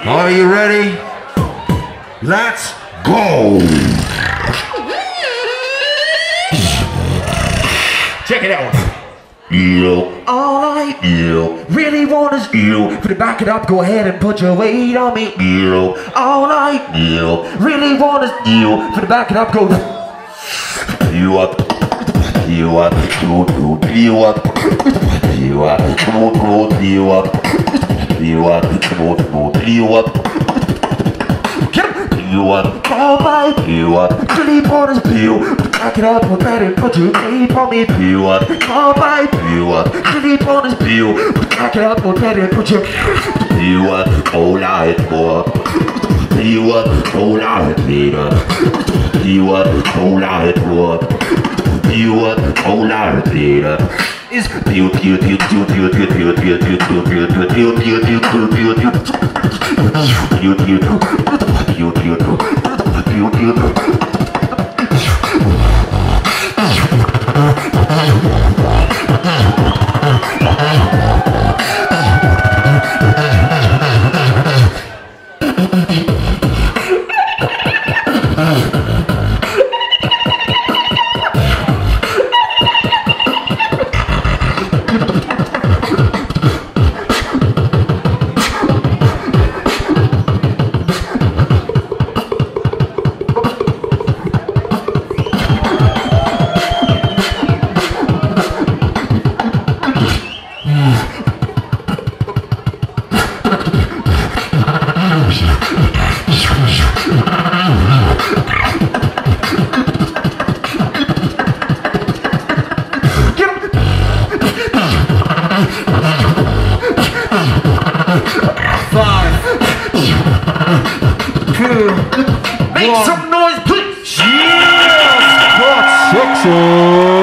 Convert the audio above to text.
Are you ready? Let's go! Check it out. All I really want is you. For to back it up, go ahead and put your weight on me. All I really want is you. For to back it up, go. You up, you up, you up, you up, you up, you up, you up, you up. You up, all my you up, really want is you. Back it up, go ahead and put your weight on me. You up, all my you up, really want is you. Back it up, go ahead and put your you up, all night more. You up, all night later. You up, all night more. You up, all night later. Is you Make some noise, please. Yes! Got 6